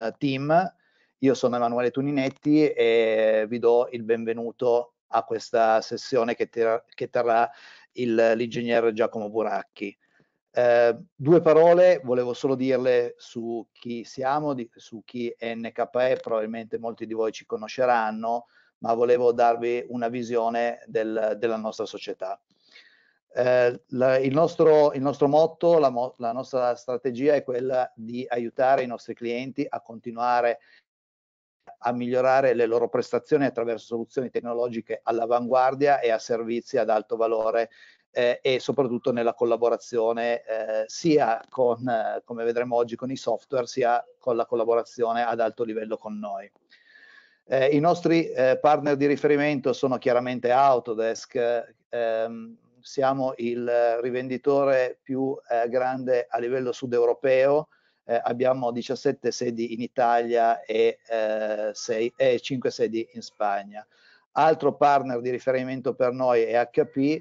Team. Io sono Emanuele Tuninetti e vi do il benvenuto a questa sessione che terrà l'ingegner Giacomo Buracchi. Due parole, volevo solo dirle su chi siamo, su chi è NKE, probabilmente molti di voi ci conosceranno, ma volevo darvi una visione della nostra società. Il nostro motto, la nostra strategia è quella di aiutare i nostri clienti a continuare a migliorare le loro prestazioni attraverso soluzioni tecnologiche all'avanguardia e a servizi ad alto valore e soprattutto nella collaborazione sia con, come vedremo oggi, con i software, sia con la collaborazione ad alto livello con noi. I nostri partner di riferimento sono chiaramente Autodesk. Siamo il rivenditore più grande a livello sud europeo. Abbiamo 17 sedi in Italia e 5 sedi in Spagna. Altro partner di riferimento per noi è HP,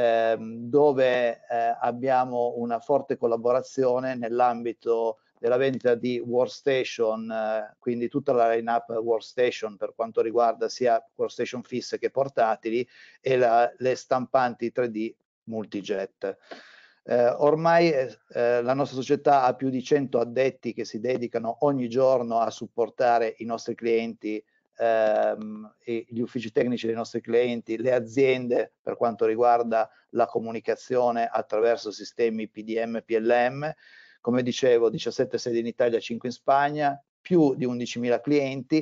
dove abbiamo una forte collaborazione nell'ambito della vendita di workstation, quindi tutta la line-up workstation per quanto riguarda sia workstation fisse che portatili e le stampanti 3D multijet. Ormai la nostra società ha più di 100 addetti che si dedicano ogni giorno a supportare i nostri clienti, gli uffici tecnici dei nostri clienti, le aziende per quanto riguarda la comunicazione attraverso sistemi PDM, PLM. Come dicevo, 17 sedi in Italia, 5 in Spagna, più di 11.000 clienti.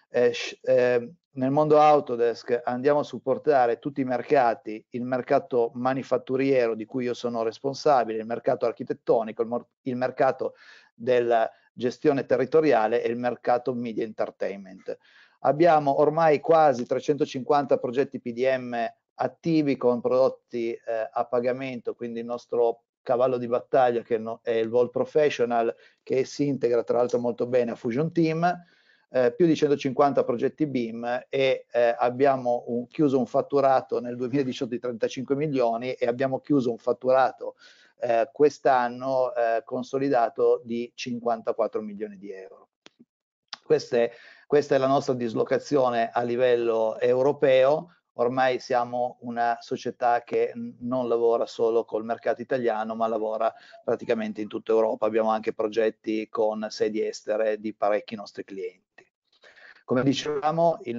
Nel mondo Autodesk andiamo a supportare tutti i mercati, il mercato manifatturiero di cui io sono responsabile, il mercato architettonico, il mercato della gestione territoriale e il mercato media entertainment. Abbiamo ormai quasi 350 progetti PDM attivi con prodotti a pagamento, quindi il nostro cavallo di battaglia che è il Vault Professional, che si integra tra l'altro molto bene a Fusion Team. Più di 150 progetti BIM e abbiamo chiuso un fatturato nel 2018 di 35 milioni e abbiamo chiuso un fatturato quest'anno consolidato di 54 milioni di euro. Questa è la nostra dislocazione a livello europeo. Ormai siamo una società che non lavora solo col mercato italiano, ma lavora praticamente in tutta Europa. Abbiamo anche progetti con sedi estere di parecchi nostri clienti. Come dicevamo, la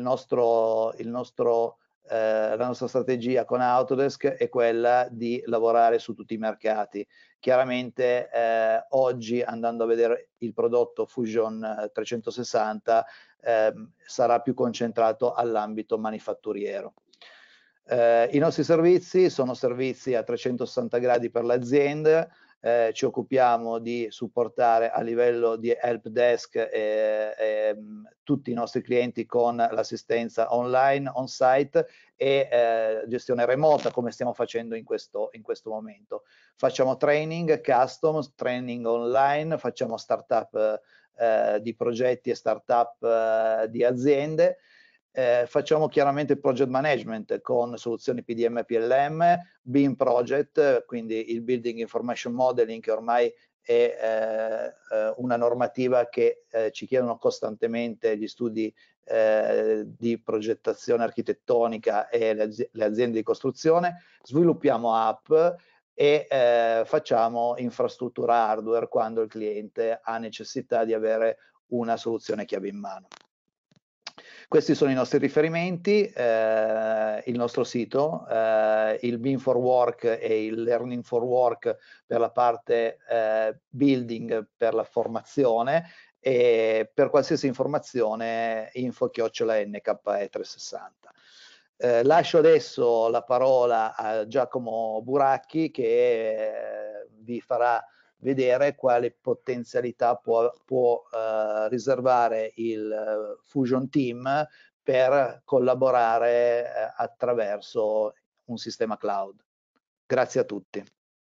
nostra strategia con Autodesk è quella di lavorare su tutti i mercati. Chiaramente oggi, andando a vedere il prodotto Fusion 360, sarà più concentrato all'ambito manifatturiero. I nostri servizi sono servizi a 360 gradi per l'azienda. Ci occupiamo di supportare a livello di help desk tutti i nostri clienti con l'assistenza online, on site e gestione remota, come stiamo facendo in questo momento. Facciamo training custom, training online, facciamo startup di progetti e startup di aziende. Facciamo chiaramente project management con soluzioni PDM e PLM, BIM project, quindi il Building Information Modeling, che ormai è una normativa che ci chiedono costantemente gli studi di progettazione architettonica e le aziende di costruzione. Sviluppiamo app e facciamo infrastruttura hardware quando il cliente ha necessità di avere una soluzione chiave in mano. Questi sono i nostri riferimenti, il nostro sito, il BIM for Work e il Learning for Work per la parte building, per la formazione, e per qualsiasi informazione info@NKE360. Lascio adesso la parola a Giacomo Buracchi che vi farà vedere quale potenzialità può riservare il Fusion Team per collaborare attraverso un sistema cloud. Grazie a tutti.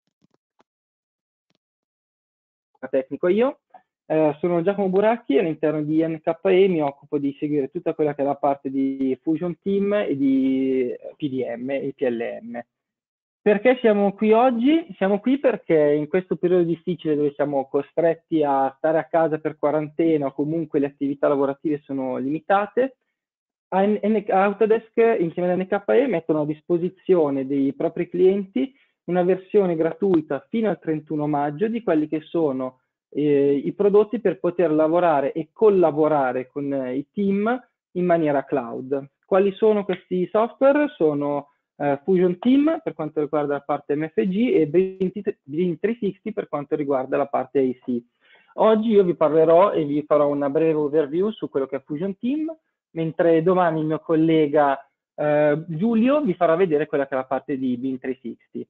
Tecnico io. Sono Giacomo Buracchi, all'interno di NKE mi occupo di seguire tutta quella che è la parte di Fusion Team e di PDM e PLM. Perché siamo qui oggi? Siamo qui perché in questo periodo difficile dove siamo costretti a stare a casa per quarantena o comunque le attività lavorative sono limitate, Autodesk insieme ad NKE mettono a disposizione dei propri clienti una versione gratuita fino al 31 maggio di quelli che sono i prodotti per poter lavorare e collaborare con i team in maniera cloud. Quali sono questi software? Sono Fusion Team per quanto riguarda la parte MFG e Brin 360 per quanto riguarda la parte AC. Oggi io vi parlerò e vi farò una breve overview su quello che è Fusion Team, mentre domani il mio collega Giulio vi farà vedere quella che è la parte di Brin 360.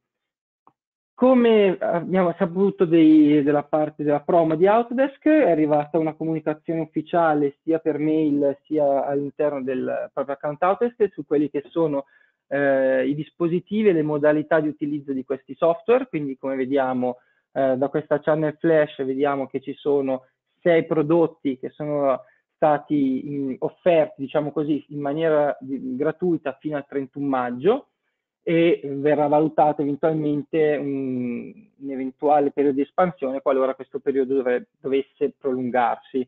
Come abbiamo saputo della parte della promo di Autodesk, è arrivata una comunicazione ufficiale sia per mail sia all'interno del proprio account Autodesk su quelli che sono i dispositivi e le modalità di utilizzo di questi software. Quindi come vediamo da questa channel flash vediamo che ci sono 6 prodotti che sono stati offerti, diciamo così, in maniera gratuita fino al 31 maggio e verrà valutato eventualmente un eventuale periodo di espansione qualora questo periodo dovesse prolungarsi.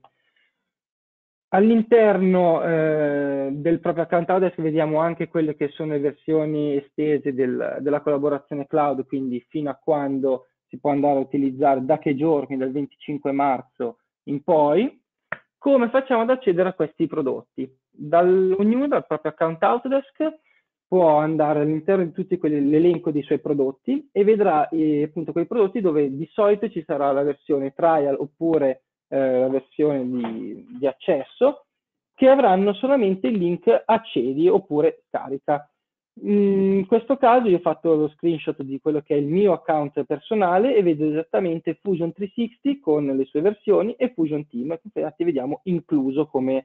All'interno del proprio account Autodesk vediamo anche quelle che sono le versioni estese della collaborazione cloud, quindi fino a quando si può andare a utilizzare, da che giorni, dal 25 marzo in poi. Come facciamo ad accedere a questi prodotti? Ognuno dal proprio account Autodesk può andare all'interno di tutti l'elenco dei suoi prodotti e vedrà appunto quei prodotti dove di solito ci sarà la versione trial oppure la versione di accesso, che avranno solamente il link accedi oppure scarica. In questo caso io ho fatto lo screenshot di quello che è il mio account personale e vedo esattamente Fusion 360 con le sue versioni e Fusion Team, che infatti vediamo incluso come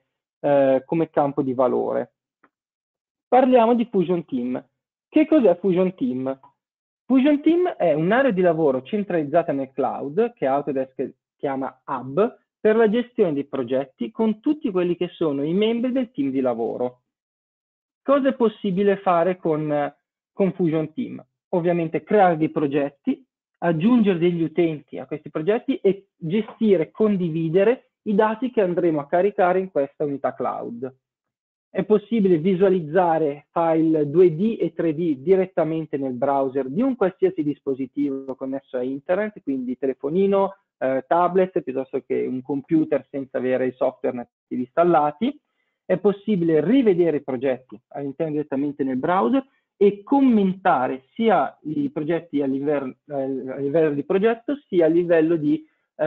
campo di valore. Parliamo di Fusion Team. Che cos'è Fusion Team? Fusion Team è un'area di lavoro centralizzata nel cloud, che Autodesk chiama Hub, per la gestione dei progetti con tutti quelli che sono i membri del team di lavoro. Cosa è possibile fare con Fusion Team? Ovviamente creare dei progetti, aggiungere degli utenti a questi progetti e gestire, condividere i dati che andremo a caricare in questa unità cloud. È possibile visualizzare file 2D e 3D direttamente nel browser di un qualsiasi dispositivo connesso a internet, quindi telefonino, tablet, piuttosto che un computer senza avere i software nativi installati. È possibile rivedere i progetti all'interno direttamente nel browser e commentare sia i progetti a livello di progetto sia a livello di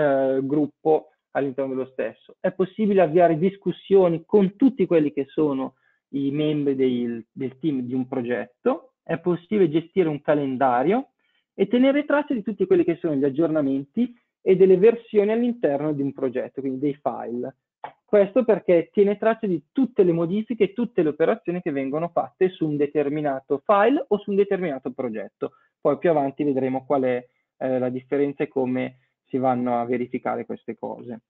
gruppo all'interno dello stesso. È possibile avviare discussioni con tutti quelli che sono i membri del team di un progetto, è possibile gestire un calendario e tenere traccia di tutti quelli che sono gli aggiornamenti e delle versioni all'interno di un progetto, quindi dei file. Questo perché tiene traccia di tutte le modifiche e tutte le operazioni che vengono fatte su un determinato file o su un determinato progetto. Poi più avanti vedremo qual è la differenza e come si vanno a verificare queste cose.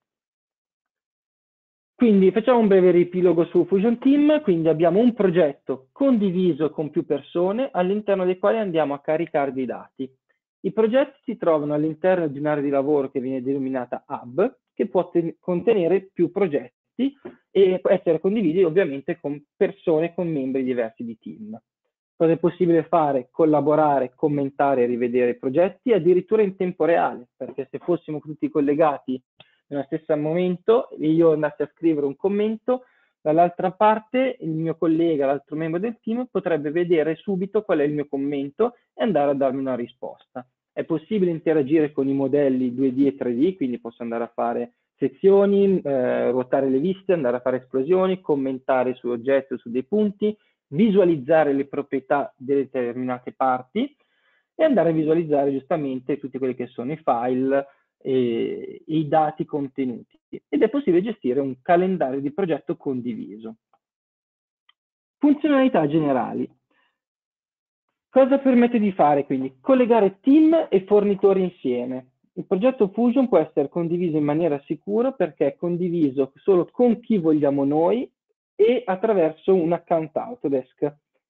Quindi facciamo un breve riepilogo su Fusion Team, quindi abbiamo un progetto condiviso con più persone all'interno dei quali andiamo a caricare dei dati. I progetti si trovano all'interno di un'area di lavoro che viene denominata Hub, che può contenere più progetti e essere condivisi ovviamente con persone, con membri diversi di team. Cosa è possibile fare? Collaborare, commentare e rivedere i progetti addirittura in tempo reale, perché se fossimo tutti collegati nello stesso momento e io andassi a scrivere un commento, dall'altra parte il mio collega, l'altro membro del team, potrebbe vedere subito qual è il mio commento e andare a darmi una risposta. È possibile interagire con i modelli 2D e 3D, quindi posso andare a fare sezioni, ruotare le viste, andare a fare esplosioni, commentare su oggetti o su dei punti, visualizzare le proprietà delle determinate parti e andare a visualizzare giustamente tutti quelli che sono i file e i dati contenuti. Ed è possibile gestire un calendario di progetto condiviso. Funzionalità generali. Cosa permette di fare quindi? Collegare team e fornitori insieme. Il progetto Fusion può essere condiviso in maniera sicura perché è condiviso solo con chi vogliamo noi e attraverso un account Autodesk.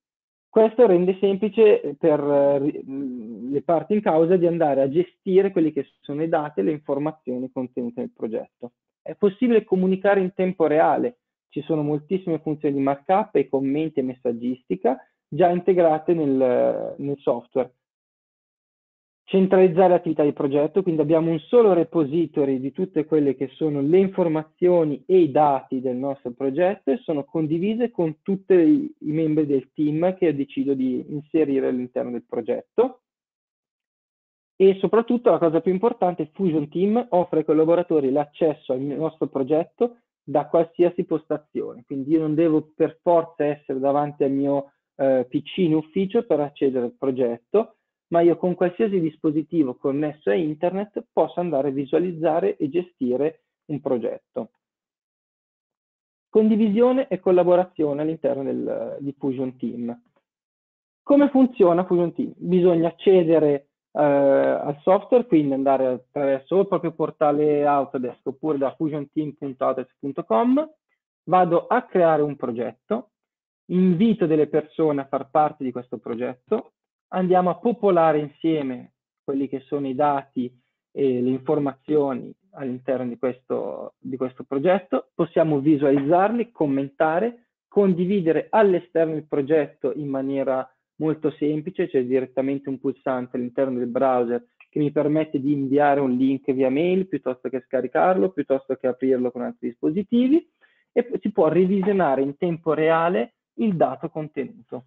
Questo rende semplice per le parti in causa di andare a gestire quelli che sono i dati e le informazioni contenute nel progetto. È possibile comunicare in tempo reale, ci sono moltissime funzioni di markup e commenti e messaggistica già integrate nel software. Centralizzare l'attività di progetto, quindi abbiamo un solo repository di tutte quelle che sono le informazioni e i dati del nostro progetto e sono condivise con tutti i membri del team che decido di inserire all'interno del progetto. E soprattutto la cosa più importante, Fusion Team offre ai collaboratori l'accesso al nostro progetto da qualsiasi postazione, quindi io non devo per forza essere davanti al mio PC in ufficio per accedere al progetto, ma io con qualsiasi dispositivo connesso a internet posso andare a visualizzare e gestire un progetto. Condivisione e collaborazione all'interno di Fusion Team. Come funziona Fusion Team? Bisogna accedere al software, quindi andare attraverso il proprio portale Autodesk oppure da fusionteam.autodesk.com, vado a creare un progetto, invito delle persone a far parte di questo progetto, andiamo a popolare insieme quelli che sono i dati e le informazioni all'interno di questo progetto, possiamo visualizzarli, commentare, condividere all'esterno il progetto in maniera molto semplice, c'è direttamente un pulsante all'interno del browser che mi permette di inviare un link via mail piuttosto che scaricarlo, piuttosto che aprirlo con altri dispositivi e si può revisionare in tempo reale il dato contenuto.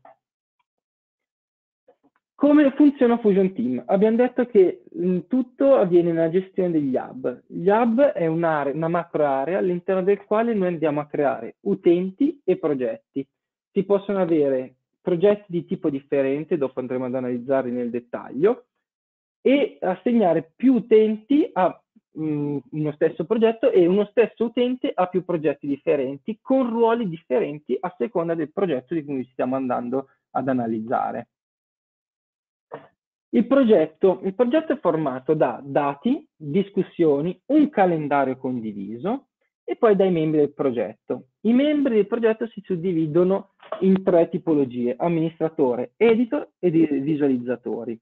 Come funziona Fusion Team? Abbiamo detto che tutto avviene nella gestione degli hub. Gli hub è una macro area all'interno del quale noi andiamo a creare utenti e progetti. Si possono avere progetti di tipo differente, dopo andremo ad analizzarli nel dettaglio, e assegnare più utenti a uno stesso progetto e uno stesso utente a più progetti differenti, con ruoli differenti a seconda del progetto di cui stiamo andando ad analizzare. Il progetto è formato da dati, discussioni, un calendario condiviso e poi dai membri del progetto. I membri del progetto si suddividono in 3 tipologie: amministratore, editor e visualizzatori.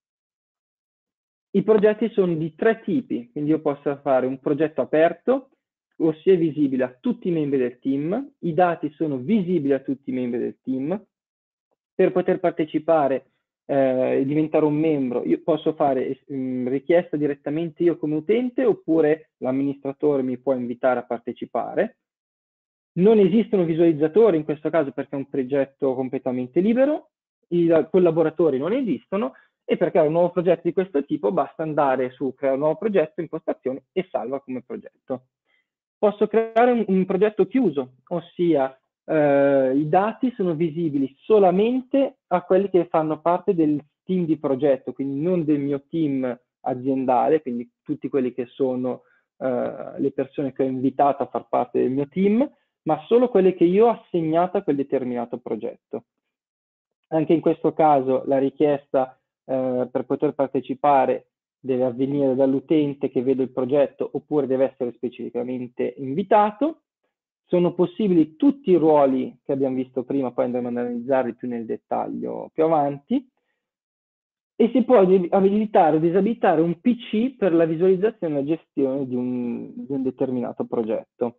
I progetti sono di 3 tipi, quindi io posso fare un progetto aperto, ossia visibile a tutti i membri del team, i dati sono visibili a tutti i membri del team. Per poter partecipare e diventare un membro, io posso fare richiesta direttamente io come utente oppure l'amministratore mi può invitare a partecipare. Non esistono visualizzatori in questo caso perché è un progetto completamente libero, i collaboratori non esistono e per creare un nuovo progetto di questo tipo basta andare su creare un nuovo progetto, impostazioni e salva come progetto. Posso creare un progetto chiuso, ossia i dati sono visibili solamente a quelli che fanno parte del team di progetto, quindi non del mio team aziendale, quindi tutti quelli che sono le persone che ho invitato a far parte del mio team, ma solo quelle che io ho assegnato a quel determinato progetto. Anche in questo caso la richiesta per poter partecipare deve avvenire dall'utente che vede il progetto oppure deve essere specificamente invitato. Sono possibili tutti i ruoli che abbiamo visto prima, poi andremo ad analizzarli più nel dettaglio più avanti. E si può abilitare o disabilitare un PC per la visualizzazione e la gestione di un determinato progetto.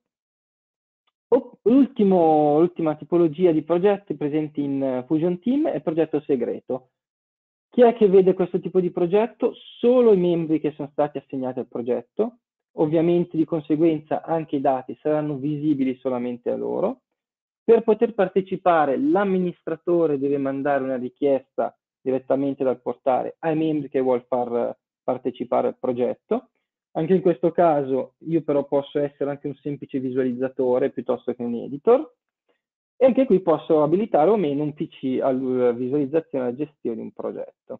L'ultima tipologia di progetti presenti in Fusion Team è il progetto segreto. Chi è che vede questo tipo di progetto? Solo i membri che sono stati assegnati al progetto. Ovviamente di conseguenza anche i dati saranno visibili solamente a loro. Per poter partecipare l'amministratore deve mandare una richiesta direttamente dal portale ai membri che vuol far partecipare al progetto. Anche in questo caso io però posso essere anche un semplice visualizzatore piuttosto che un editor e anche qui posso abilitare o meno un PC alla visualizzazione e alla gestione di un progetto.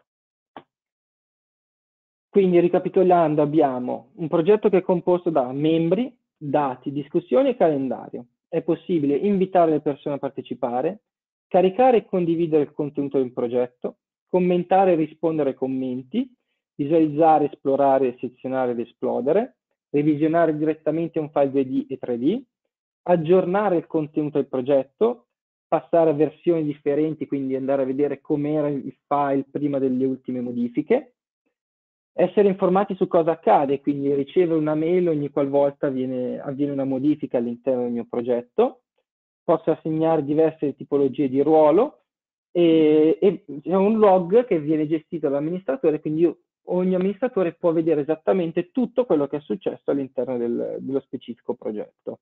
Quindi ricapitolando abbiamo un progetto che è composto da membri, dati, discussioni e calendario. È possibile invitare le persone a partecipare, caricare e condividere il contenuto del progetto, commentare e rispondere ai commenti, visualizzare, esplorare, sezionare ed esplodere, revisionare direttamente un file 2D e 3D, aggiornare il contenuto del progetto, passare a versioni differenti, quindi andare a vedere com'era il file prima delle ultime modifiche, essere informati su cosa accade, quindi ricevere una mail ogni qualvolta avviene una modifica all'interno del mio progetto, posso assegnare diverse tipologie di ruolo e c'è un log che viene gestito dall'amministratore, quindi ogni amministratore può vedere esattamente tutto quello che è successo all'interno dello specifico progetto.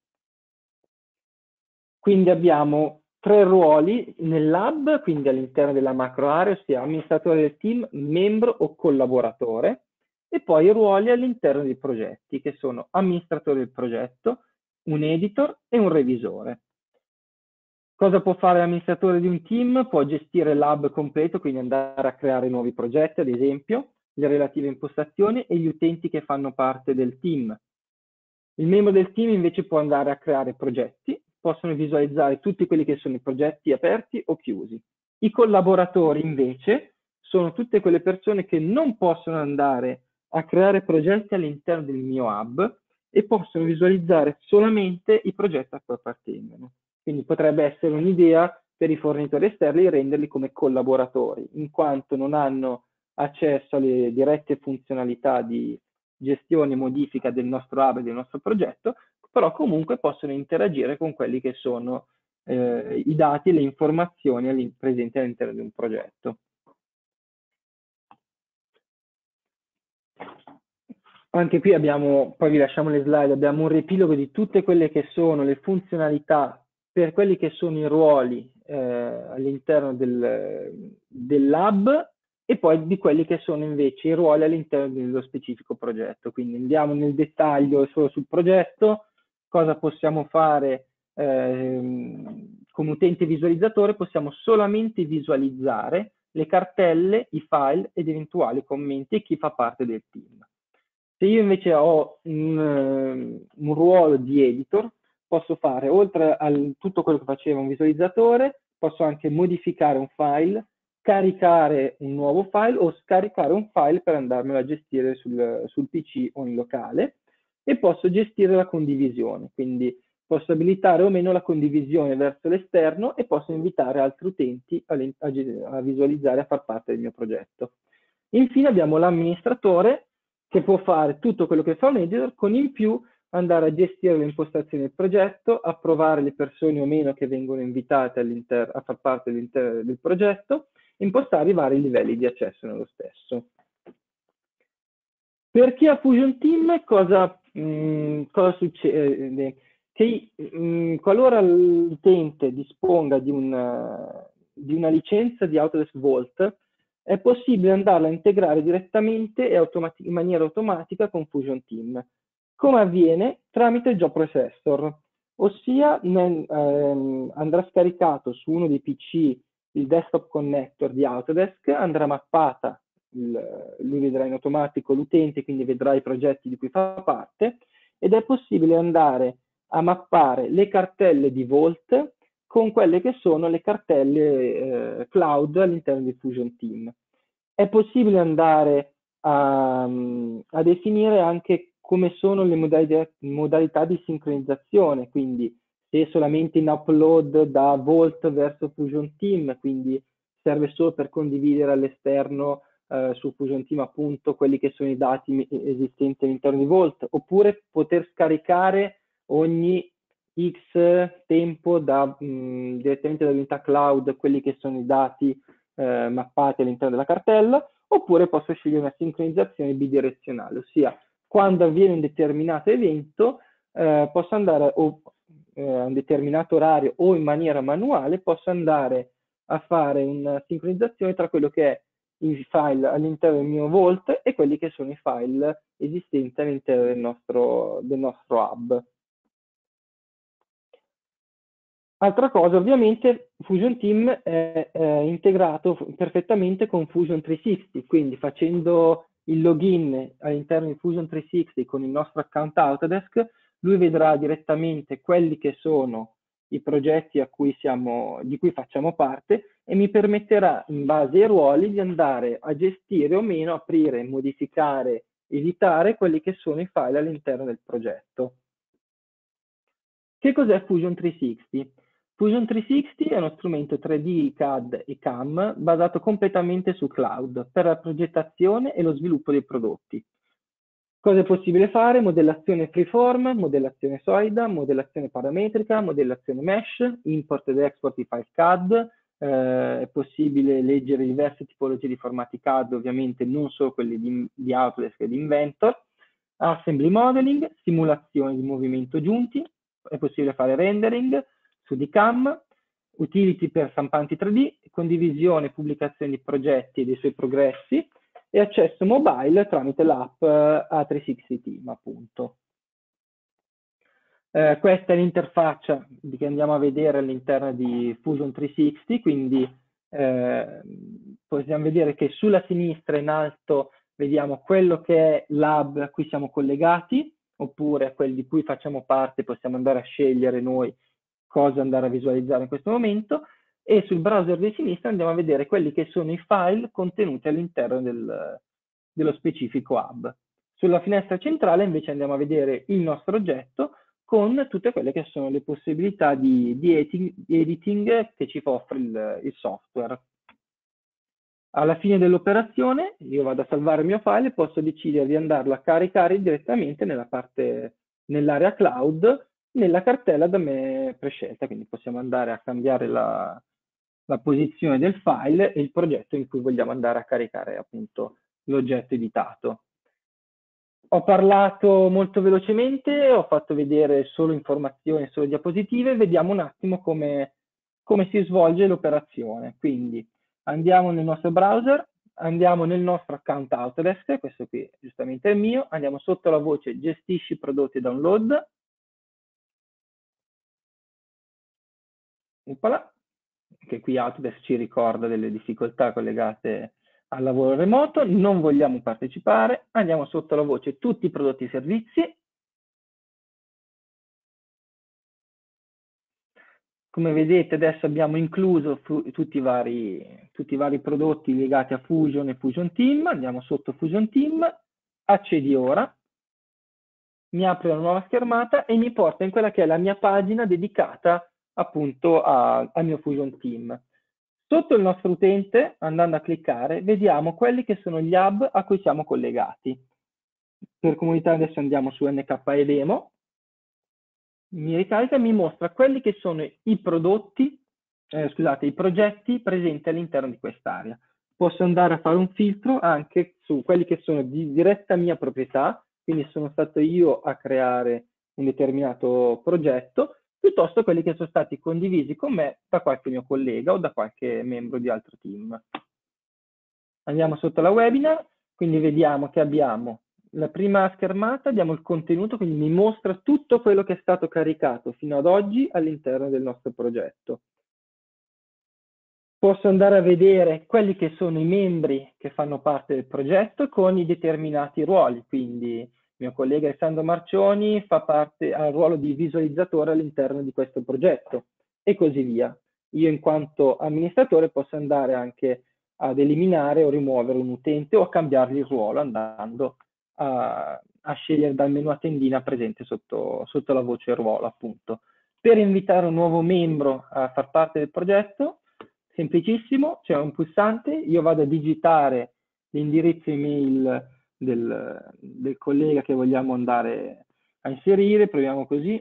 Quindi abbiamo 3 ruoli nel lab, quindi all'interno della macro area, ossia amministratore del team, membro o collaboratore, e poi i ruoli all'interno dei progetti, che sono amministratore del progetto, un editor e un revisore. Cosa può fare l'amministratore di un team? Può gestire il lab completo, quindi andare a creare nuovi progetti, ad esempio, le relative impostazioni e gli utenti che fanno parte del team. Il membro del team invece può andare a creare progetti, possono visualizzare tutti quelli che sono i progetti aperti o chiusi. I collaboratori invece sono tutte quelle persone che non possono andare a creare progetti all'interno del mio hub e possono visualizzare solamente i progetti a cui appartengono. Quindi potrebbe essere un'idea per i fornitori esterni renderli come collaboratori, in quanto non hanno accesso alle dirette funzionalità di gestione e modifica del nostro hub e del nostro progetto, però comunque possono interagire con quelli che sono i dati e le informazioni presenti all'interno di un progetto. Anche qui abbiamo, poi vi lasciamo le slide, abbiamo un riepilogo di tutte quelle che sono le funzionalità per quelli che sono i ruoli all'interno del lab e poi di quelli che sono invece i ruoli all'interno dello specifico progetto. Quindi andiamo nel dettaglio solo sul progetto, cosa possiamo fare come utente visualizzatore, possiamo solamente visualizzare le cartelle, i file ed eventuali commenti e chi fa parte del team. Se io invece ho un ruolo di editor, posso fare, oltre a tutto quello che faceva un visualizzatore, posso anche modificare un file, caricare un nuovo file o scaricare un file per andarmelo a gestire sul PC o in locale e posso gestire la condivisione, quindi posso abilitare o meno la condivisione verso l'esterno e posso invitare altri utenti a visualizzare e a far parte del mio progetto. Infine abbiamo l'amministratore che può fare tutto quello che fa un editor, con in più andare a gestire le impostazioni del progetto, approvare le persone o meno che vengono invitate a far parte del progetto, impostare i vari livelli di accesso nello stesso. Per chi ha Fusion Team cosa succede? Che qualora l'utente disponga di una licenza di Autodesk Vault, è possibile andarla a integrare direttamente e in maniera automatica con Fusion Team. Come avviene? Tramite il Job Processor, ossia andrà scaricato su uno dei PC il desktop connector di Autodesk, andrà mappata, lui vedrà in automatico l'utente, quindi vedrà i progetti di cui fa parte, ed è possibile andare a mappare le cartelle di Vault con quelle che sono le cartelle cloud all'interno di Fusion Team. È possibile andare a definire anche come sono le modalità di sincronizzazione, quindi se solamente in upload da Vault verso Fusion Team, quindi serve solo per condividere all'esterno su Fusion Team appunto quelli che sono i dati esistenti all'interno di Vault, oppure poter scaricare ogni X tempo direttamente dall'unità cloud quelli che sono i dati mappati all'interno della cartella, oppure posso scegliere una sincronizzazione bidirezionale, ossia quando avviene un determinato evento posso andare a un determinato orario o in maniera manuale posso andare a fare una sincronizzazione tra quello che è i file all'interno del mio Vault e quelli che sono i file esistenti all'interno del nostro hub. Altra cosa, ovviamente Fusion Team è integrato perfettamente con Fusion 360, quindi facendo il login all'interno di Fusion 360 con il nostro account Autodesk, lui vedrà direttamente quelli che sono i progetti di cui facciamo parte e mi permetterà, in base ai ruoli, di andare a gestire o meno, aprire, modificare, editare quelli che sono i file all'interno del progetto. Che cos'è Fusion 360? Fusion 360 è uno strumento 3D, CAD e CAM basato completamente su cloud per la progettazione e lo sviluppo dei prodotti. Cosa è possibile fare? Modellazione freeform, modellazione solida, modellazione parametrica, modellazione mesh, import ed export di file CAD, è possibile leggere diverse tipologie di formati CAD, ovviamente non solo quelli di Autodesk e di Inventor, assembly modeling, simulazione di movimento giunti, è possibile fare rendering su DCAM, utility per stampanti 3D, condivisione e pubblicazione di progetti e dei suoi progressi, e accesso mobile tramite l'app A360 Team, appunto. Questa è l'interfaccia che andiamo a vedere all'interno di Fusion 360, quindi possiamo vedere che sulla sinistra in alto vediamo quello che è l'hub a cui siamo collegati, oppure a quelli di cui facciamo parte, possiamo andare a scegliere noi cosa andare a visualizzare in questo momento, e sul browser di sinistra andiamo a vedere quelli che sono i file contenuti all'interno dello specifico hub. Sulla finestra centrale invece andiamo a vedere il nostro oggetto con tutte quelle che sono le possibilità di editing che ci offre il software. Alla fine dell'operazione io vado a salvare il mio file e posso decidere di andarlo a caricare direttamente nell'area cloud, nella cartella da me prescelta, quindi possiamo andare a cambiare la posizione del file e il progetto in cui vogliamo andare a caricare appunto l'oggetto editato. Ho parlato molto velocemente, ho fatto vedere solo informazioni, solo diapositive, vediamo un attimo come si svolge l'operazione. Quindi andiamo nel nostro browser, andiamo nel nostro account Autodesk, questo qui giustamente è il mio, andiamo sotto la voce gestisci prodotti e download, Oppala, che qui Autodesk ci ricorda delle difficoltà collegate al lavoro remoto, non vogliamo partecipare, andiamo sotto la voce tutti i prodotti e servizi. Come vedete adesso abbiamo incluso tutti i vari prodotti legati a Fusion e Fusion Team, andiamo sotto Fusion Team, accedi ora, mi apre una nuova schermata e mi porta in quella che è la mia pagina dedicata appunto al mio Fusion Team. Sotto il nostro utente, andando a cliccare, vediamo quelli che sono gli hub a cui siamo collegati. Per comunità adesso andiamo su NKE Demo, mi ricarica e mi mostra quelli che sono i prodotti, scusate, i progetti presenti all'interno di quest'area. Posso andare a fare un filtro anche su quelli che sono di diretta mia proprietà, quindi sono stato io a creare un determinato progetto, piuttosto quelli che sono stati condivisi con me da qualche mio collega o da qualche membro di altro team. Andiamo sotto la webinar, quindi vediamo che abbiamo la prima schermata, abbiamo il contenuto, quindi mi mostra tutto quello che è stato caricato fino ad oggi all'interno del nostro progetto. Posso andare a vedere quelli che sono i membri che fanno parte del progetto con i determinati ruoli, quindi il mio collega Alessandro Marcioni ha il ruolo di visualizzatore all'interno di questo progetto e così via. Io in quanto amministratore posso andare anche ad eliminare o rimuovere un utente o a cambiargli il ruolo andando a scegliere dal menu a tendina presente sotto la voce ruolo, appunto. Per invitare un nuovo membro a far parte del progetto, semplicissimo, c'è un pulsante, io vado a digitare l'indirizzo email del collega che vogliamo andare a inserire, proviamo così,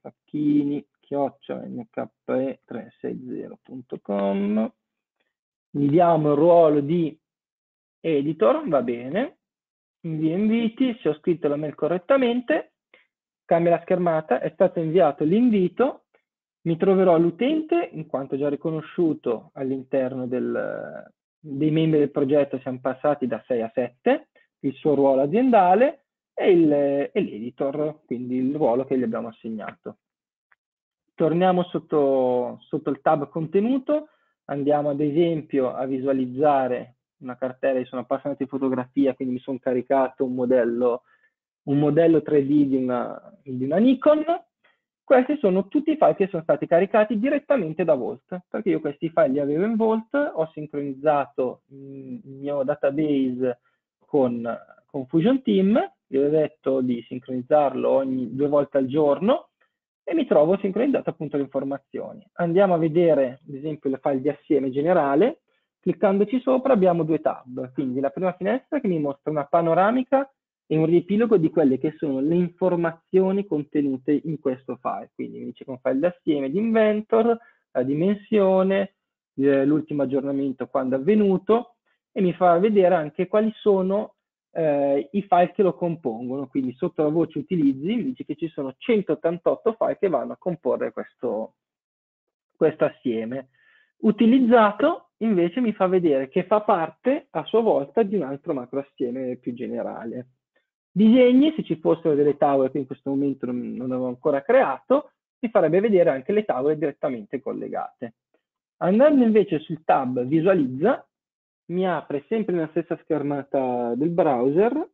facchini@nke360.com, gli diamo il ruolo di editor, va bene, invia inviti, se ho scritto la mail correttamente, cambia la schermata, è stato inviato l'invito, mi troverò l'utente, in quanto già riconosciuto all'interno dei membri del progetto, siamo passati da 6 a 7, il suo ruolo aziendale e l'editor, quindi il ruolo che gli abbiamo assegnato. Torniamo sotto il tab contenuto, andiamo ad esempio a visualizzare una cartella, io sono appassionato di fotografia, quindi mi sono caricato un modello 3D di una Nikon. Questi sono tutti i file che sono stati caricati direttamente da Vault, perché io questi file li avevo in Vault, ho sincronizzato il mio database con Fusion Team, gli ho detto di sincronizzarlo ogni 2 volte al giorno, e mi trovo sincronizzato appunto le informazioni. Andiamo a vedere, ad esempio, il file di assieme generale. Cliccandoci sopra abbiamo due tab, quindi la prima finestra che mi mostra una panoramica e un riepilogo di quelle che sono le informazioni contenute in questo file. Quindi mi dice che un file d'assieme di Inventor, la dimensione, l'ultimo aggiornamento quando è avvenuto, e mi fa vedere anche quali sono i file che lo compongono. Quindi sotto la voce utilizzi mi dice che ci sono 188 file che vanno a comporre questo assieme. Utilizzato invece mi fa vedere che fa parte a sua volta di un altro macro assieme più generale. Disegni, se ci fossero delle tavole che in questo momento non avevo ancora creato, mi farebbe vedere anche le tavole direttamente collegate. Andando invece sul tab visualizza, mi apre sempre nella stessa schermata del browser.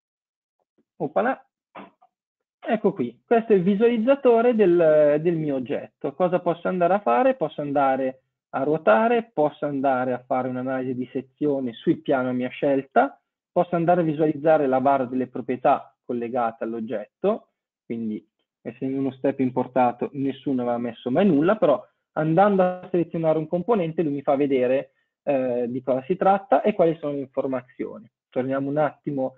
Opala. Ecco qui, questo è il visualizzatore del mio oggetto. Cosa posso andare a fare? Posso andare a ruotare, posso andare a fare un'analisi di sezione sul piano a mia scelta, posso andare a visualizzare la barra delle proprietà collegate all'oggetto, quindi essendo uno step importato nessuno aveva messo mai nulla, però andando a selezionare un componente lui mi fa vedere di cosa si tratta e quali sono le informazioni. Torniamo un attimo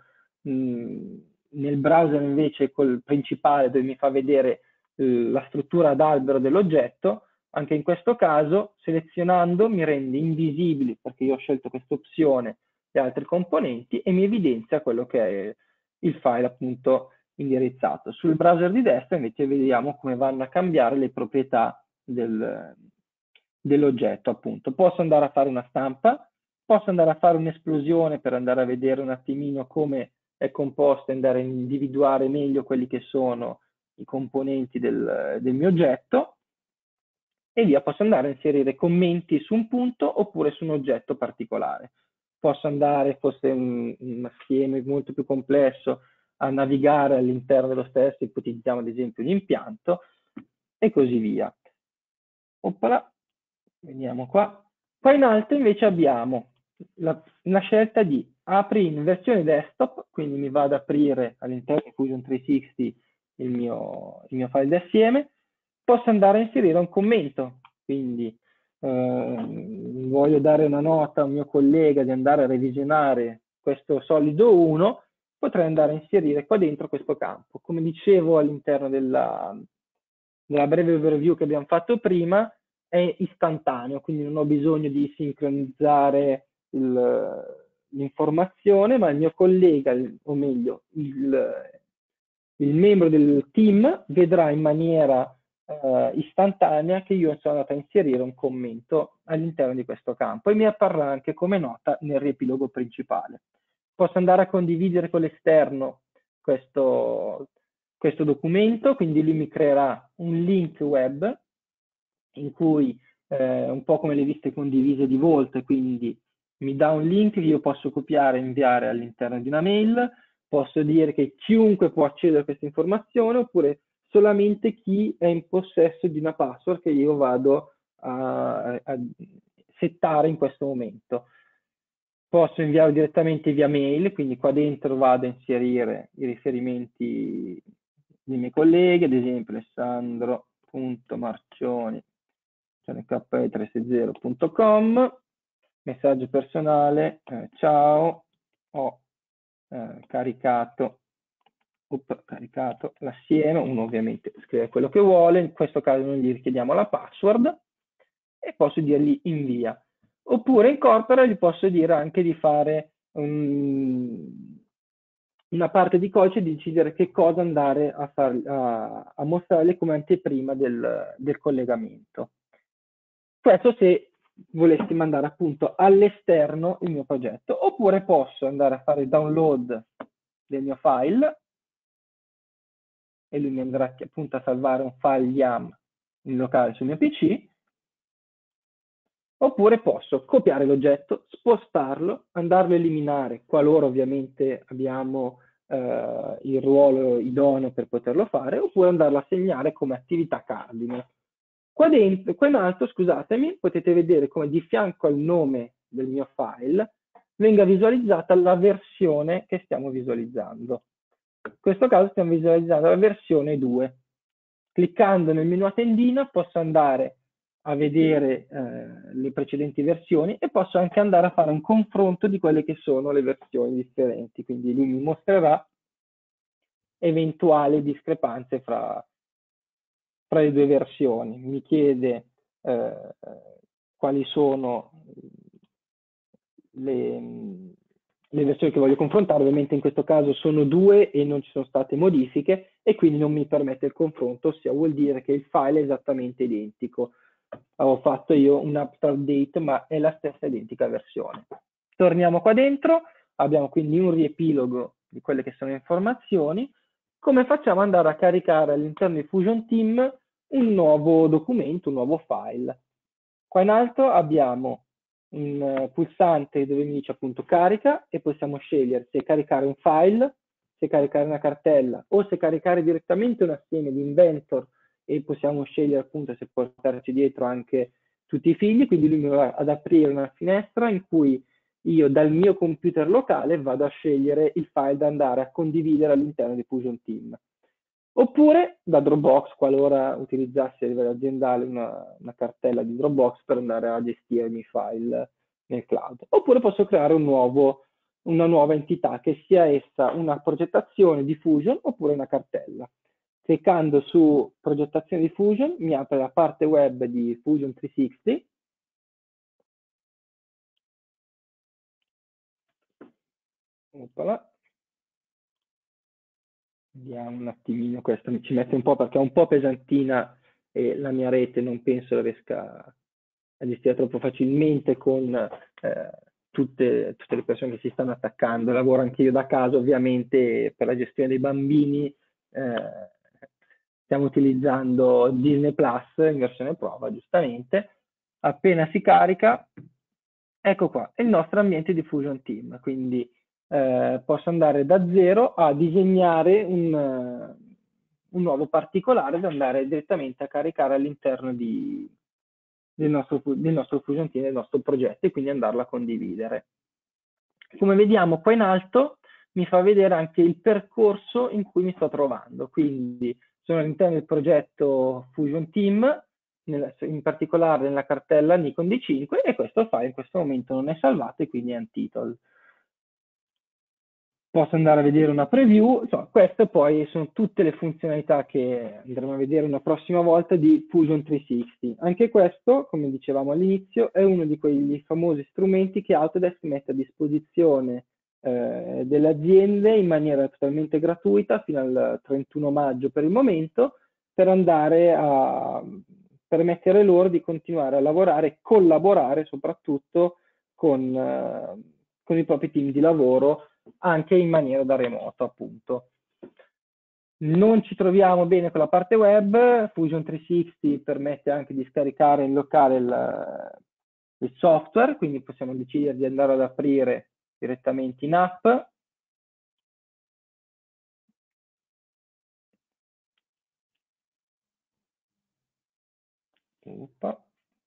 nel browser invece col principale dove mi fa vedere la struttura ad albero dell'oggetto. Anche in questo caso selezionando mi rende invisibili, perché io ho scelto questa opzione, gli altri componenti e mi evidenzia quello che è il file appunto indirizzato. Sul browser di destra invece vediamo come vanno a cambiare le proprietà dell'oggetto appunto. Posso andare a fare una stampa, posso andare a fare un'esplosione per andare a vedere un attimino come è composto e andare a individuare meglio quelli che sono i componenti del mio oggetto e via. Posso andare a inserire commenti su un punto oppure su un oggetto particolare. Posso andare, fosse un assieme molto più complesso, a navigare all'interno dello stesso, ipotizziamo ad esempio l'impianto e così via. Oppala, vediamo qua. Qua in alto invece abbiamo la scelta di apri in versione desktop, quindi mi va ad aprire all'interno di Fusion 360 il mio file d'assieme. Posso andare a inserire un commento, quindi voglio dare una nota a un mio collega di andare a revisionare questo solido 1, potrei andare a inserire qua dentro questo campo. Come dicevo all'interno della breve overview che abbiamo fatto prima, è istantaneo, quindi non ho bisogno di sincronizzare l'informazione, ma il mio collega, o meglio, il membro del team vedrà in maniera istantanea che io sono andato a inserire un commento all'interno di questo campo e mi apparrà anche come nota nel riepilogo principale. Posso andare a condividere con l'esterno questo documento, quindi lui mi creerà un link web in cui un po' come le viste condivise di Volt, quindi mi dà un link che io posso copiare e inviare all'interno di una mail, posso dire che chiunque può accedere a questa informazione oppure solamente chi è in possesso di una password che io vado a settare in questo momento. Posso inviare direttamente via mail, quindi qua dentro vado a inserire i riferimenti dei miei colleghi, ad esempio alessandro.marcioni@360.com, messaggio personale, ciao, ho caricato l'assieme, uno ovviamente scrive quello che vuole, in questo caso non gli richiediamo la password e posso dirgli invia. Oppure in corpora gli posso dire anche di fare una parte di codice e di decidere che cosa andare a mostrargli come anteprima del collegamento. Questo se volessi mandare appunto all'esterno il mio progetto, oppure posso andare a fare download del mio file e lui mi andrà appunto a salvare un file YAM in locale sul mio PC, oppure posso copiare l'oggetto, spostarlo, andarlo a eliminare qualora ovviamente abbiamo il ruolo idoneo per poterlo fare, oppure andarlo a segnare come attività cardine. Qua in alto, scusatemi, potete vedere come di fianco al nome del mio file venga visualizzata la versione che stiamo visualizzando. In questo caso stiamo visualizzando la versione 2. Cliccando nel menu a tendina posso andare a vedere le precedenti versioni e posso anche andare a fare un confronto di quelle che sono le versioni differenti. Quindi lui mi mostrerà eventuali discrepanze fra le due versioni. Mi chiede quali sono le versioni che voglio confrontare. Ovviamente in questo caso sono due e non ci sono state modifiche e quindi non mi permette il confronto, ossia vuol dire che il file è esattamente identico. Avevo fatto io un upstart date, ma è la stessa identica versione. Torniamo qua dentro, abbiamo quindi un riepilogo di quelle che sono le informazioni. Come facciamo ad andare a caricare all'interno di Fusion Team un nuovo documento, un nuovo file? Qua in alto abbiamo un pulsante dove mi dice appunto carica e possiamo scegliere se caricare un file, se caricare una cartella o se caricare direttamente un assieme di inventor e possiamo scegliere appunto se portarci dietro anche tutti i figli, quindi lui mi va ad aprire una finestra in cui io dal mio computer locale vado a scegliere il file da andare a condividere all'interno di Fusion Team. Oppure da Dropbox, qualora utilizzassi a livello aziendale una cartella di Dropbox per andare a gestire i miei file nel cloud. Oppure posso creare una nuova entità, che sia essa una progettazione di Fusion oppure una cartella. Cliccando su progettazione di Fusion mi apre la parte web di Fusion 360. Oppala. Vediamo un attimino, questo mi ci mette un po' perché è un po' pesantina e la mia rete non penso la riesca a gestire troppo facilmente con tutte le persone che si stanno attaccando. Lavoro anche io da casa, ovviamente per la gestione dei bambini stiamo utilizzando Disney Plus in versione prova, giustamente. Appena si carica, ecco qua, è il nostro ambiente di Fusion Team, quindi posso andare da zero a disegnare un nuovo particolare da andare direttamente a caricare all'interno del nostro Fusion Team, del nostro progetto, e quindi andarlo a condividere. Come vediamo qua in alto mi fa vedere anche il percorso in cui mi sto trovando, quindi sono all'interno del progetto Fusion Team, in particolare nella cartella Nikon D5, e questo file in questo momento non è salvato e quindi è untitled. Posso andare a vedere una preview, insomma, queste poi sono tutte le funzionalità che andremo a vedere una prossima volta di Fusion 360. Anche questo, come dicevamo all'inizio, è uno di quegli famosi strumenti che Autodesk mette a disposizione delle aziende in maniera totalmente gratuita fino al 31 maggio per il momento, per andare a permettere loro di continuare a lavorare e collaborare soprattutto con i propri team di lavoro, anche in maniera da remoto, appunto. Non ci troviamo bene con la parte web. Fusion 360 permette anche di scaricare in locale il software, quindi possiamo decidere di andare ad aprire direttamente in app. Opa.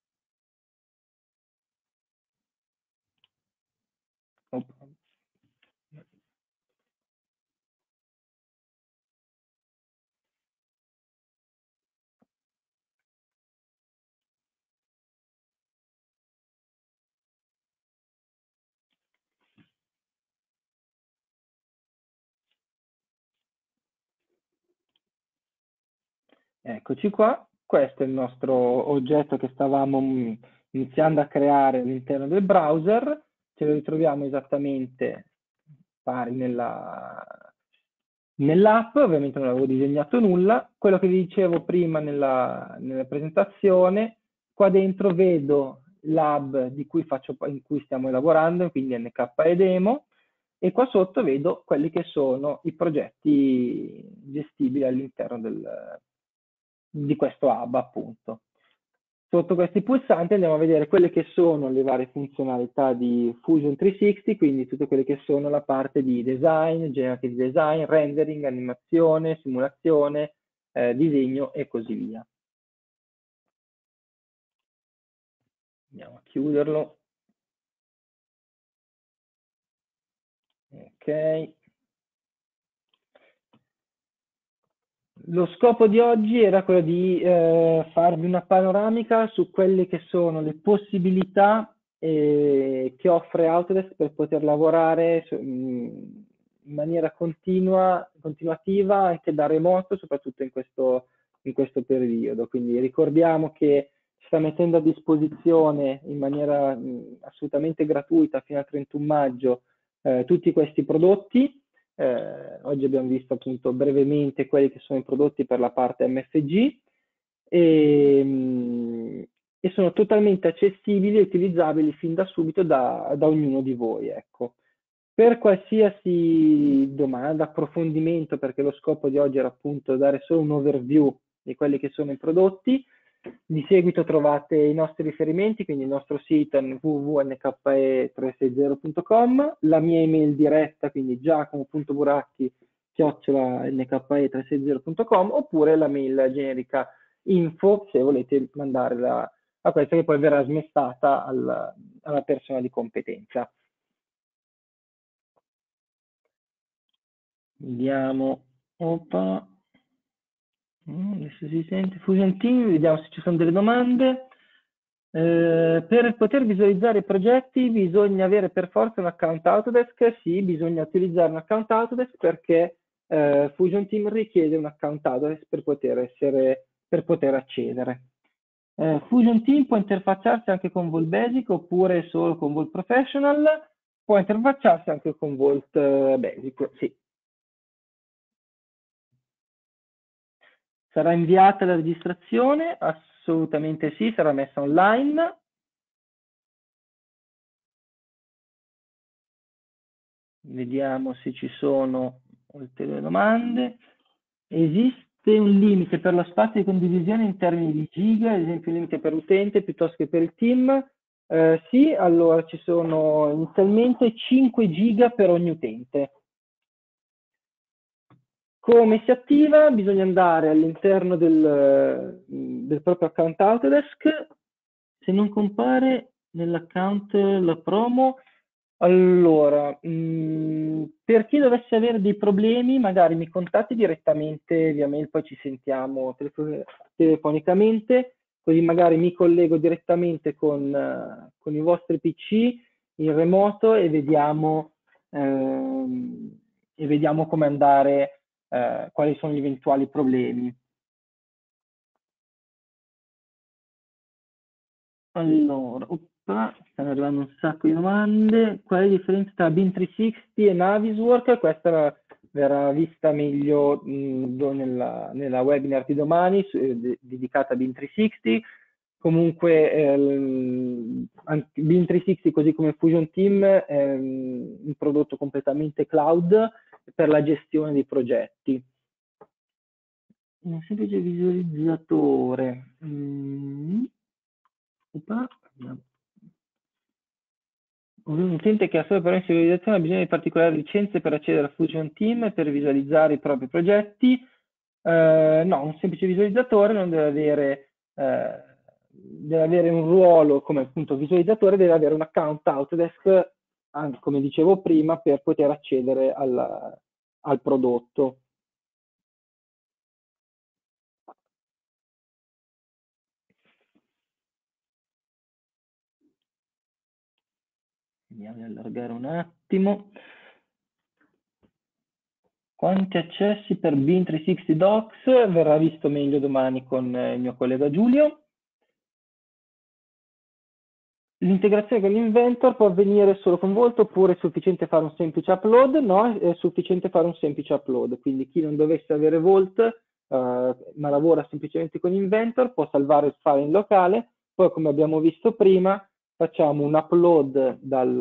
Opa. Eccoci qua, questo è il nostro oggetto che stavamo iniziando a creare all'interno del browser, ce lo ritroviamo esattamente pari nell'app, ovviamente non avevo disegnato nulla. Quello che vi dicevo prima nella presentazione, qua dentro vedo l'hub in cui stiamo lavorando, quindi NK e Demo, e qua sotto vedo quelli che sono i progetti gestibili all'interno di questo hub, appunto. Sotto questi pulsanti andiamo a vedere quelle che sono le varie funzionalità di Fusion 360, quindi tutte quelle che sono la parte di design, generative design, rendering, animazione, simulazione, disegno e così via. Andiamo a chiuderlo. Ok. Lo scopo di oggi era quello di farvi una panoramica su quelle che sono le possibilità che offre Autodesk per poter lavorare in maniera continuativa anche da remoto, soprattutto in questo periodo. Quindi ricordiamo che ci sta mettendo a disposizione in maniera assolutamente gratuita fino al 31 maggio tutti questi prodotti. Oggi abbiamo visto appunto brevemente quelli che sono i prodotti per la parte MFG e sono totalmente accessibili e utilizzabili fin da subito da ognuno di voi. Ecco. Per qualsiasi domanda, approfondimento, perché lo scopo di oggi era appunto dare solo un overview di quelli che sono i prodotti, di seguito trovate i nostri riferimenti, quindi il nostro sito www.nke360.com, la mia email diretta, quindi giacomo.buracchi@nke360.com, oppure la mail generica info, se volete mandarla a questa, che poi verrà smestata alla persona di competenza. Vediamo, opa. Adesso si sente. Fusion Team, vediamo se ci sono delle domande. Per poter visualizzare i progetti bisogna avere per forza un account Autodesk? Sì, bisogna utilizzare un account Autodesk perché Fusion Team richiede un account Autodesk per poter accedere. Fusion Team può interfacciarsi anche con Vault Basic oppure solo con Vault Professional? Può interfacciarsi anche con Vault Basic, sì. Sarà inviata la registrazione? Assolutamente sì, sarà messa online. Vediamo se ci sono ulteriori domande. Esiste un limite per lo spazio di condivisione in termini di giga, ad esempio un limite per l'utente piuttosto che per il team? Sì, allora ci sono inizialmente 5 giga per ogni utente. Come si attiva? Bisogna andare all'interno del proprio account Autodesk. Se non compare nell'account la promo, allora, per chi dovesse avere dei problemi, magari mi contatti direttamente via mail, poi ci sentiamo telefonicamente, così magari mi collego direttamente con i vostri PC in remoto e vediamo come andare, quali sono gli eventuali problemi. Allora, stanno arrivando un sacco di domande. Qual è la differenza tra BIM 360 e Naviswork? Questa verrà vista meglio nella webinar di domani dedicata a BIM 360. Comunque BIM 360, così come Fusion Team, è un prodotto completamente cloud per la gestione dei progetti. Un semplice visualizzatore. Un utente che ha solo permesso di visualizzazione ha bisogno di particolari licenze per accedere a Fusion Team e per visualizzare i propri progetti. No, un semplice visualizzatore non deve avere un ruolo come appunto visualizzatore, deve avere un account Autodesk, anche come dicevo prima, per poter accedere al prodotto. Andiamo ad allargare un attimo. Quanti accessi per BIM 360 Docs? Verrà visto meglio domani con il mio collega Giulio. L'integrazione con l'Inventor può avvenire solo con Vault oppure è sufficiente fare un semplice upload? No, è sufficiente fare un semplice upload, quindi chi non dovesse avere Vault ma lavora semplicemente con Inventor può salvare il file in locale, poi come abbiamo visto prima facciamo un upload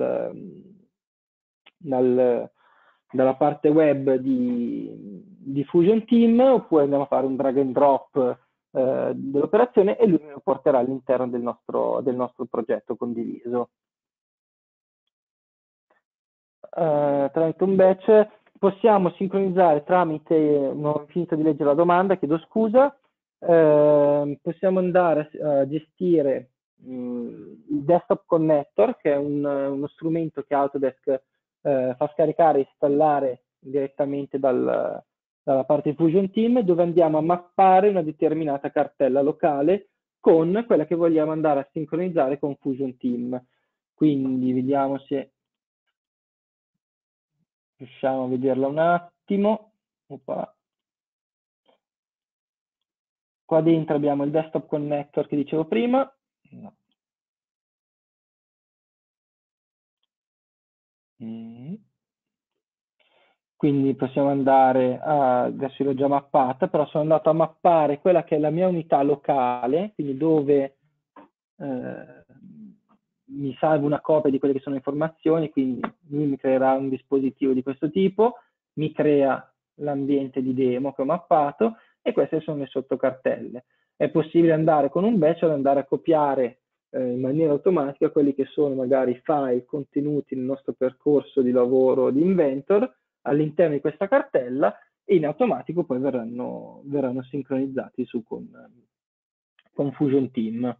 dalla parte web di Fusion Team oppure andiamo a fare un drag and drop dell'operazione e lui lo porterà all'interno del nostro progetto condiviso. Tramite un batch possiamo sincronizzare tramite, non ho finito di leggere la domanda, chiedo scusa, possiamo andare a gestire il desktop connector, che è uno strumento che Autodesk fa scaricare e installare direttamente dal dalla parte di Fusion Team, dove andiamo a mappare una determinata cartella locale con quella che vogliamo andare a sincronizzare con Fusion Team. Quindi vediamo se riusciamo a vederla un attimo. Opa. Qua dentro abbiamo il desktop connector che dicevo prima. No. Quindi possiamo andare adesso l'ho già mappata, però sono andato a mappare quella che è la mia unità locale, quindi dove mi salvo una copia di quelle che sono le informazioni, quindi lui mi creerà un dispositivo di questo tipo, mi crea l'ambiente di demo che ho mappato e queste sono le sottocartelle. È possibile andare con un batch ad andare a copiare in maniera automatica quelli che sono magari i file contenuti nel nostro percorso di lavoro di Inventor all'interno di questa cartella e in automatico poi verranno sincronizzati su con Fusion Team.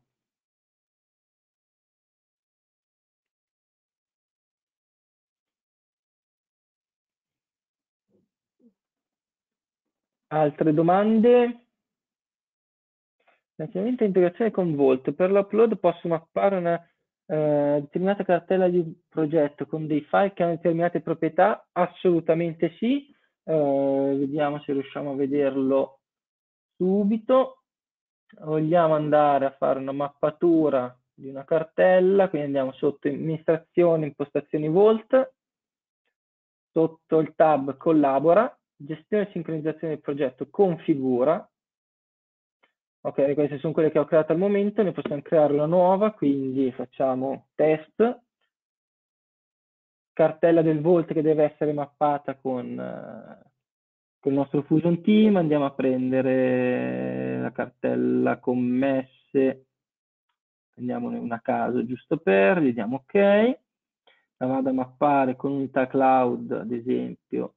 Altre domande? Naturalmente integrazione con Volt. Per l'upload posso mappare una determinata cartella di progetto con dei file che hanno determinate proprietà? Assolutamente sì. Vediamo se riusciamo a vederlo subito. Vogliamo andare a fare una mappatura di una cartella, quindi andiamo sotto amministrazione, impostazioni Volt, sotto il tab collabora, gestione e sincronizzazione del progetto, configura. Ok, queste sono quelle che ho creato al momento, ne possiamo creare una nuova, quindi facciamo test, cartella del Volt che deve essere mappata con il nostro Fusion Team, andiamo a prendere la cartella commesse, prendiamone una a caso giusto per, gli diamo ok, la vado a mappare con unità cloud, ad esempio,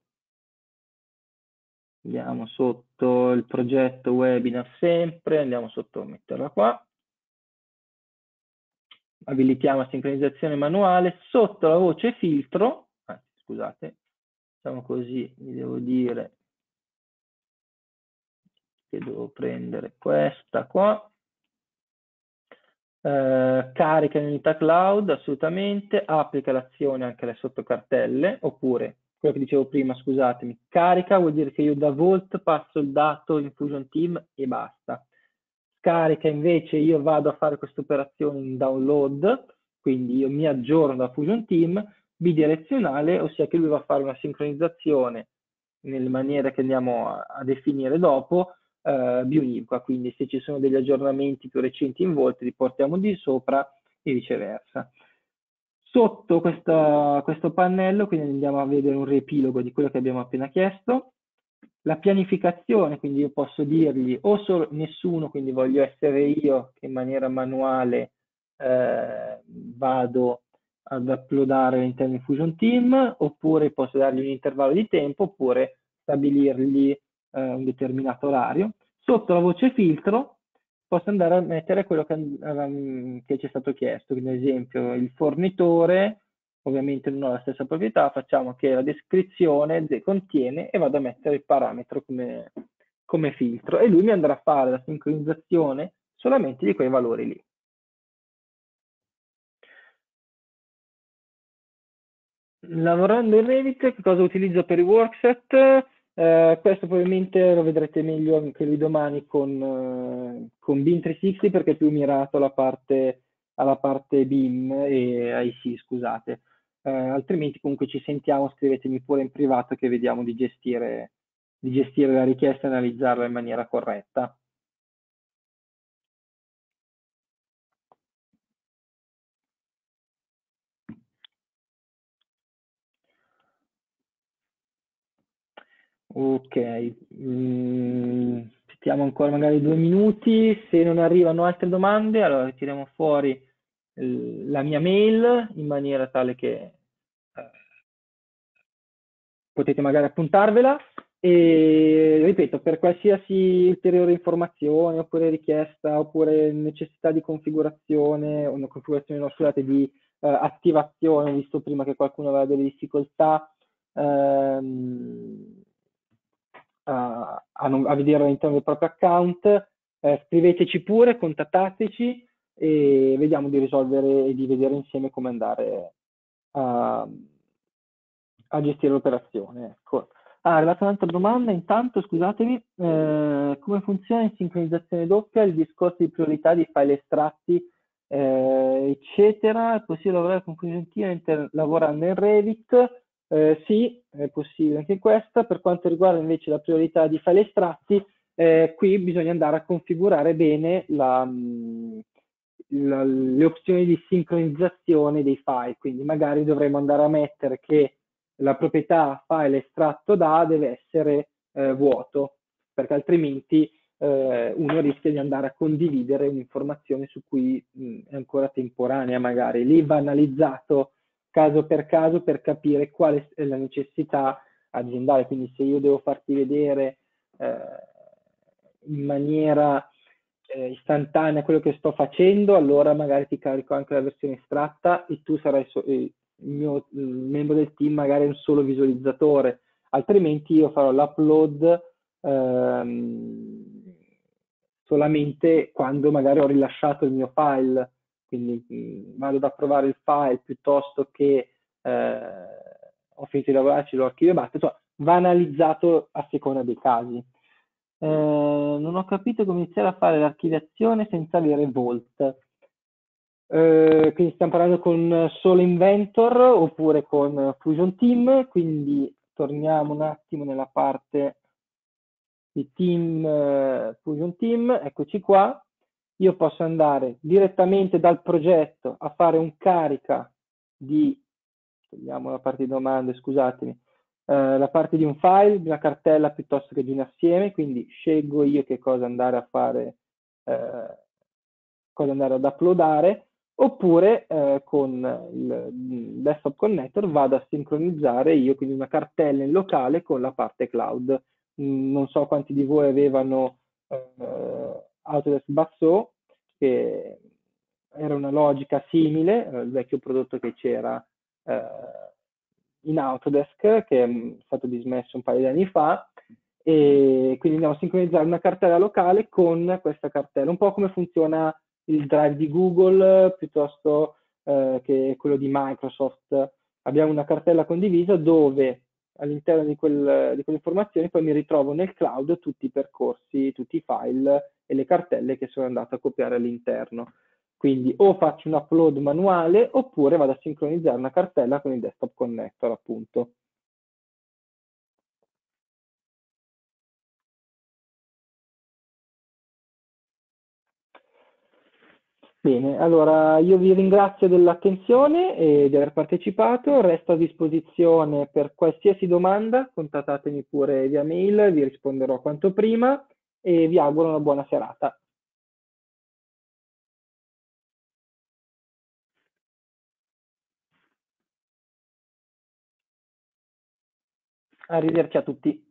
andiamo sotto il progetto webinar sempre, andiamo sotto a metterla qua, abilitiamo la sincronizzazione manuale, sotto la voce filtro, scusate, diciamo così, vi devo dire che devo prendere questa qua, carica in unità cloud, assolutamente, applica l'azione anche alle sottocartelle, oppure, quello che dicevo prima, scusatemi, carica vuol dire che io da Volt passo il dato in Fusion Team e basta. Scarica invece io vado a fare questa operazione in download, quindi io mi aggiorno da Fusion Team, bidirezionale, ossia che lui va a fare una sincronizzazione nelle maniere che andiamo a definire dopo, biunivoca, quindi se ci sono degli aggiornamenti più recenti in Volt li portiamo di sopra e viceversa. Sotto questo pannello, quindi andiamo a vedere un riepilogo di quello che abbiamo appena chiesto, la pianificazione, quindi io posso dirgli o solo nessuno, quindi voglio essere io che in maniera manuale vado ad uploadare all'interno di Fusion Team, oppure posso dargli un intervallo di tempo, oppure stabilirgli un determinato orario. Sotto la voce filtro posso andare a mettere quello che ci è stato chiesto, quindi ad esempio il fornitore, ovviamente non ho la stessa proprietà, facciamo che la descrizione contiene e vado a mettere il parametro come filtro e lui mi andrà a fare la sincronizzazione solamente di quei valori lì. Lavorando in Revit, che cosa utilizzo per i workset? Questo probabilmente lo vedrete meglio anche lì domani con BIM 360 perché è più mirato alla parte BIM e IC, scusate. Altrimenti comunque ci sentiamo, scrivetemi pure in privato che vediamo di gestire la richiesta e analizzarla in maniera corretta. Ok, aspettiamo ancora magari 2 minuti, se non arrivano altre domande allora tiriamo fuori la mia mail in maniera tale che potete magari appuntarvela e ripeto, per qualsiasi ulteriore informazione oppure richiesta oppure necessità di configurazione o no, configurazione no, scusate, di attivazione, ho visto prima che qualcuno aveva delle difficoltà, a vedere all'interno del proprio account, scriveteci pure, contattateci e vediamo di risolvere e di vedere insieme come andare a, a gestire l'operazione. Ecco. Arrivata un'altra domanda, intanto scusatemi, come funziona in sincronizzazione doppia il discorso di priorità di file estratti, eccetera? È possibile lavorare con Fusion Team lavorando in Revit? Sì, è possibile anche questa. Per quanto riguarda invece la priorità di file estratti, qui bisogna andare a configurare bene le opzioni di sincronizzazione dei file, quindi magari dovremmo andare a mettere che la proprietà file estratto da deve essere vuoto, perché altrimenti uno rischia di andare a condividere un'informazione su cui è ancora temporanea magari. Lì va analizzato caso per capire quale è la necessità aziendale, quindi se io devo farti vedere in maniera istantanea quello che sto facendo, allora magari ti carico anche la versione estratta e tu sarai il membro del team magari è un solo visualizzatore, altrimenti io farò l'upload solamente quando magari ho rilasciato il mio file, quindi vado ad approvare il file piuttosto che ho finito di lavorarci, l'ho archiviato, insomma, va analizzato a seconda dei casi. Non ho capito come iniziare a fare l'archiviazione senza avere Vault. Quindi stiamo parlando con solo Inventor oppure con Fusion Team, quindi torniamo un attimo nella parte di Fusion Team, eccoci qua. Io posso andare direttamente dal progetto a fare un carica di, togliamo la parte di domande, scusatemi, la parte di un file, di una cartella piuttosto che di un assieme, quindi scelgo io che cosa andare a fare, cosa andare ad uploadare, oppure con il desktop connector vado a sincronizzare io quindi una cartella in locale con la parte cloud. Non so quanti di voi avevano Autodesk Basso, che era una logica simile al vecchio prodotto che c'era in Autodesk, che è stato dismesso un paio di anni fa, e quindi andiamo a sincronizzare una cartella locale con questa cartella, un po' come funziona il drive di Google piuttosto che quello di Microsoft. Abbiamo una cartella condivisa dove all'interno di quelle informazioni poi mi ritrovo nel cloud tutti i percorsi, tutti i file e le cartelle che sono andato a copiare all'interno. Quindi o faccio un upload manuale oppure vado a sincronizzare una cartella con il desktop connector, appunto. Bene, allora io vi ringrazio dell'attenzione e di aver partecipato, resto a disposizione per qualsiasi domanda, contattatemi pure via mail, vi risponderò quanto prima e vi auguro una buona serata. Arrivederci a tutti.